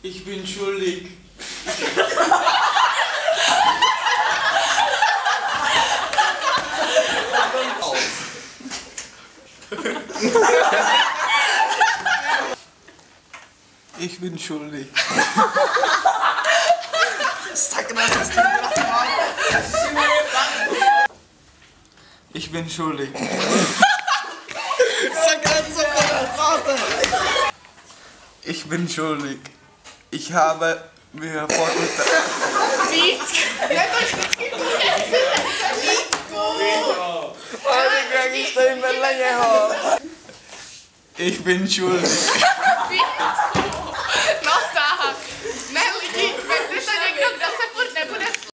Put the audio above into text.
Ich bin schuldig. Ich bin schuldig. Ich bin schuldig. Ich bin schuldig. Ich habe mir vorgestellt. Ich bin schuldig.